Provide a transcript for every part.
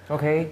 OK。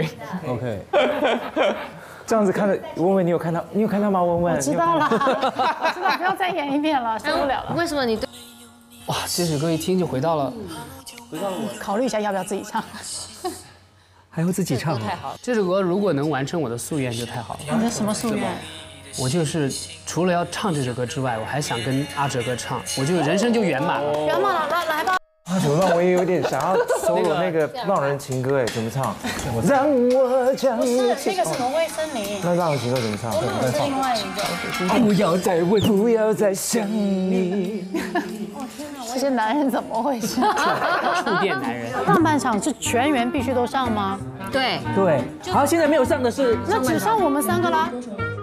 这样子看着，文文，你有看到吗？文文， 我知道了，我知道，不要再演一遍了，受不了了。 为什么你对？ 哇，这首歌一听就回到了考虑一下要不要自己唱。 还要自己唱。 太好了， 这首歌，如果能完成我的夙愿就太好了。 你的什么夙愿？ 我就是除了要唱这首歌之外，我还想跟阿哲哥唱，我就人生就圆满了。 圆满了，来吧。 啊，怎么办？我也有点想要 solo 那个《浪人情歌》哎，怎么唱？让我将你那个是挪威森林， 那《浪人情歌》怎么唱？ 那是另外一个。 不要再问，不要再想你。 这些男人怎么回事？ 触电男人。 上半场是全员必须都上吗？ 对， 对，好，现在没有上的是那只剩我们3个啦。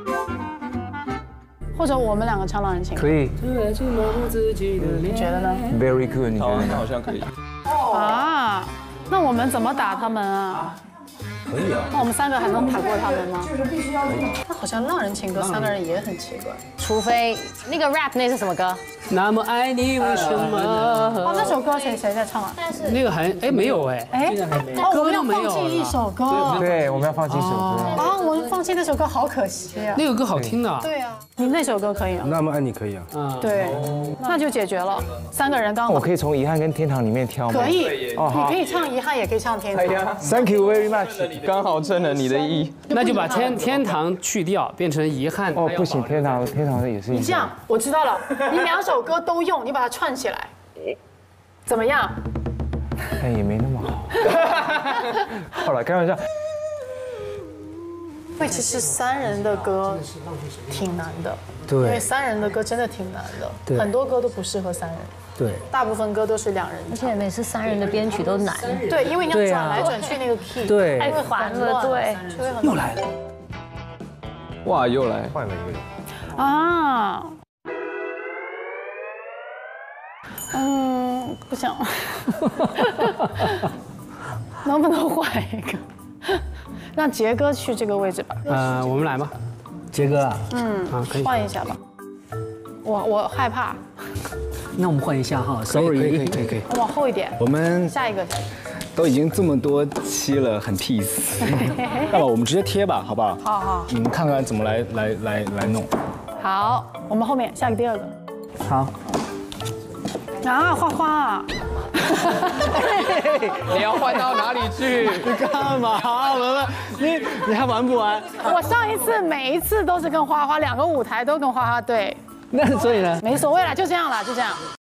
或者我们2个唱浪人情歌， 可以你觉得呢？ ，Very good， 你觉得呢？ 好像可以。 啊，那我们怎么打他们啊？ 可以啊。 那我们3个还能打过他们吗？就是必须要。那好像浪人情歌3个人也很奇怪。 除非那个 rap 那是什么歌？ 那么爱你为什么？ 哦，那首歌谁在唱啊？ 那个还没有哎， 哦，我们要放弃一首歌。 对，我们要放弃一首歌。 啊，我们放弃那首歌好可惜啊。 那个歌好听的。 对啊，你那首歌可以吗？ 那么爱你可以啊。 对，那就解决了。3个人刚好我可以从遗憾跟天堂里面挑吗？ 可以，你可以唱遗憾，也可以唱天堂。 Thank you very much。 刚好正了你的意。 那就把天堂去掉，变成遗憾。 哦，不行，天堂也是。 你这样，我知道了，你2首歌都用，你把它串起来，怎么样？ 但也没那么好。好了，开玩笑。 因为其实3人的歌挺难的， 对因为3人的歌真的挺难的， 对很多歌都不适合3人， 对， 大部分歌都是2人而唱。 且每次3人的编曲都难。 对，因为你要对啊转来转去那个 key， 对太烦了对， 就会很又来了。 哇，又来。 换了一个人。 啊。不想，能不能换一个？让杰哥去这个位置吧。 我们来吧， 杰哥啊， 可以换一下吧。我害怕， 那我们换一下哈，Sorry，可以。 往后一点。 我们下一个。 都已经这么多期了，很 peace。那么我们直接贴吧，好不好？ 好。 你们看看怎么来弄。 好，我们后面下一个第2个。 好。 啊，花花啊！ 你要换到哪里去？ 你干嘛？文文，你还玩不玩？ 我上一次每一次都是跟花花2个舞台都跟花花对。 那所以呢？ 没所谓啦，就这样啦，就这样。